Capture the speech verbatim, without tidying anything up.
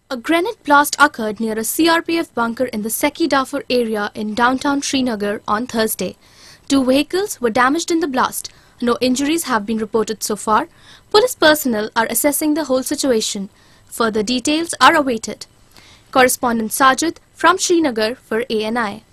A grenade blast occurred near a C R P F bunker in the Seki Darfur area in downtown Srinagar on Thursday. Two vehicles were damaged in the blast. No injuries have been reported so far. Police personnel are assessing the whole situation. Further details are awaited. Correspondent Sajid from Srinagar for A N I.